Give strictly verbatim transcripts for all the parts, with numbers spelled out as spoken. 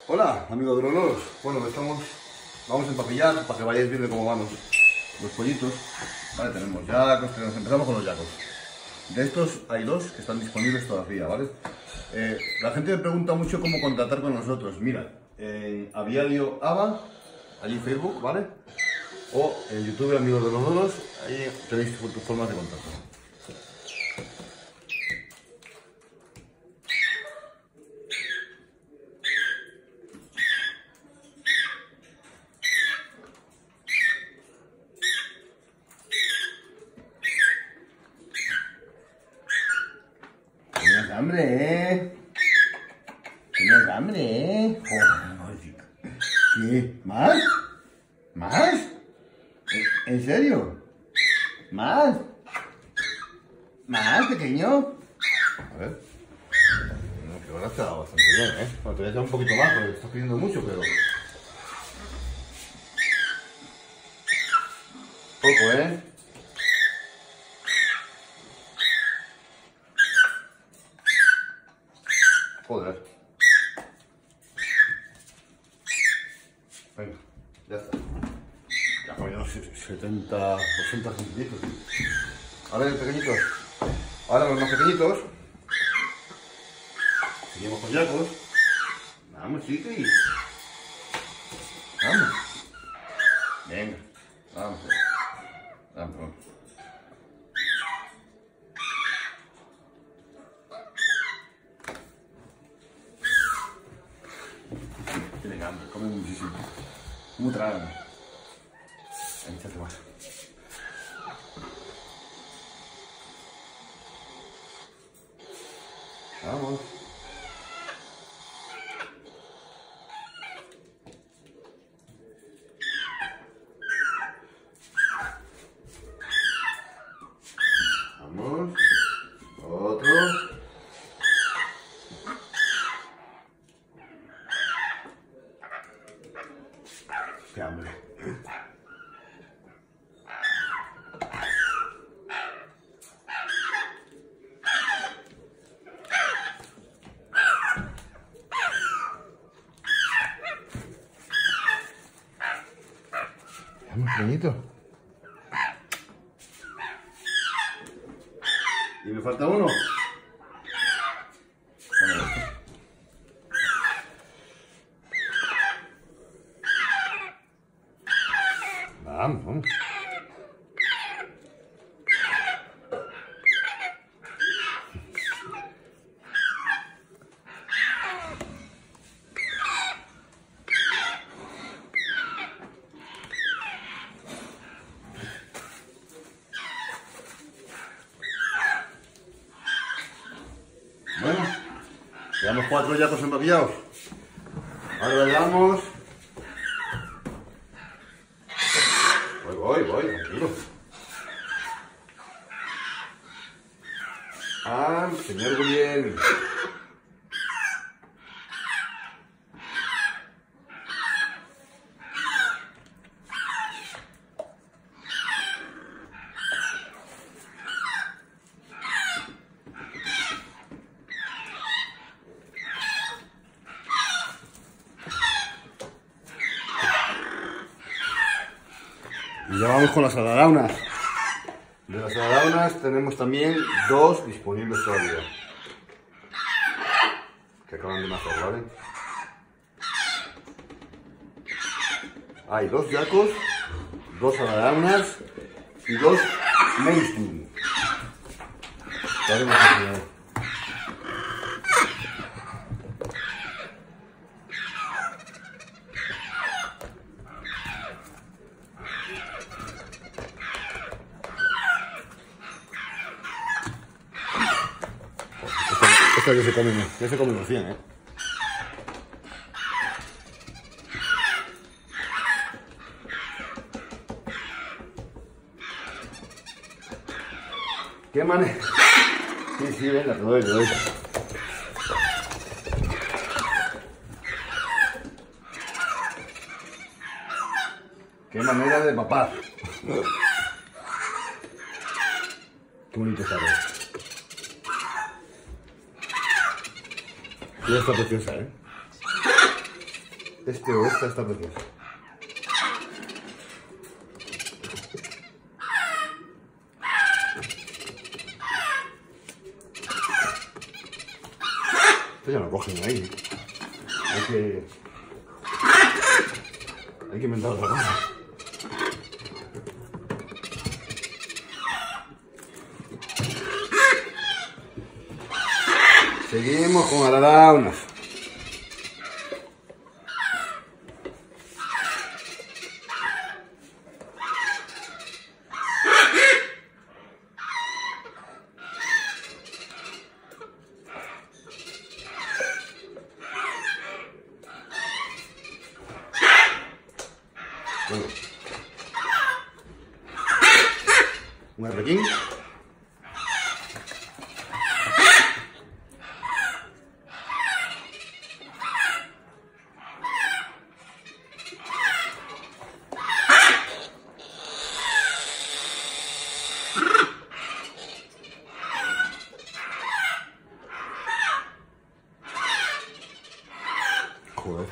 Hola, amigos droneros. Bueno, estamos, vamos a empapillar para que vayáis viendo cómo van los, los pollitos. Vale, tenemos yacos, tenemos, empezamos con los yacos. De estos hay dos que están disponibles todavía, ¿vale? Eh, la gente me pregunta mucho cómo contactar con nosotros. Mira, en Aviario Ava, allí en Facebook, ¿vale? O en YouTube, amigos droneros, ahí tenéis formas de contacto. Tienes hambre, ¿eh? Tienes hambre, ¿eh? Joder, ¿qué? ¿Más? ¿Más? ¿En serio? ¿Más? ¿Más, pequeño? A ver. No, que ahora está bastante bien, ¿eh? Bueno, te voy a echar un poquito más porque estás pidiendo mucho, pero... Poco, ¿eh? Joder. Venga, ya está. Ya comido setenta, ochenta centilitros. Ahora los pequeñitos. Ahora los más pequeñitos. Seguimos con yacos. Vamos, chiqui. Vamos. Venga. Vamos. Vamos, vamos. Tienen hambre, comen muchísimo. ¿Cómo tragan? Ahí se hace más. Vamos. Vamos. Otro. Qué hambre. Vamos, pequeñito. ¿Y me falta uno? Bueno, vamos, vamos. Bueno, llevamos cuatro yacos empapillados. Ahora le damos. Voy, voy, voy, tranquilo. Ah, señor Guliel. Y ya vamos con las alaraunas. De las alaraunas tenemos también dos disponibles todavía. Que acaban de nacer, ¿vale? Hay dos yacos, dos alaraunas y dos mainstream. Esta que se come, ya se come cien, ¿eh? ¿Qué manera? Sí, sí, venga, te doy, te doy. Qué manera de papar. Qué bonito está, ¿eh? Ya está preciosa, ¿eh? Este o esta está preciosa. Esto ya no cogen ahí. Hay que... Hay que inventar otra cosa. Seguimos con alaraunas. Bueno. Un arrequín. Joder.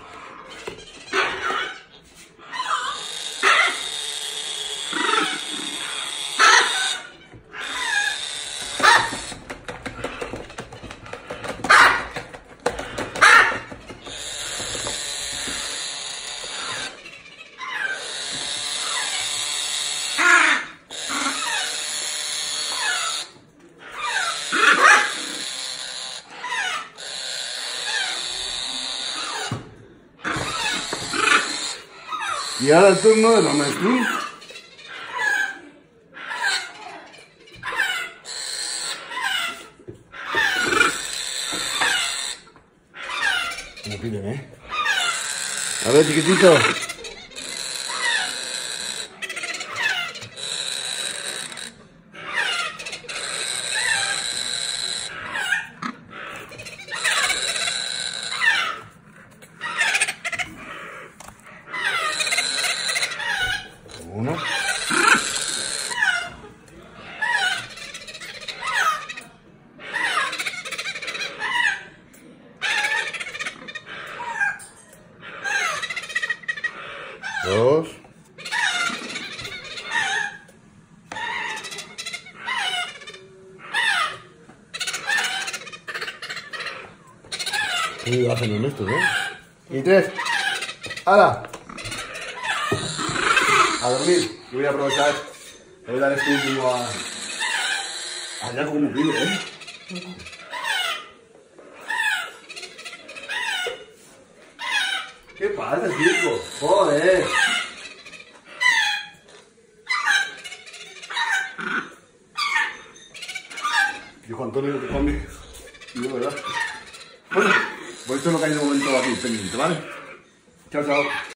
Y ahora el turno de los maestros. Me piden, ¿eh? A ver, chiquitito. Uno. Dos. Y hacen en estos, ¿eh? Y tres. ¡Hala! A dormir. Yo voy a aprovechar. Le voy a dar este último a... Allá como me pide, ¿eh? ¿Qué pasa, chico? Joder. Dijo Antonio que come. Y yo, ¿verdad? Bueno, por esto es lo que hay de momento aquí pendiente, ¿vale? Chao, chao.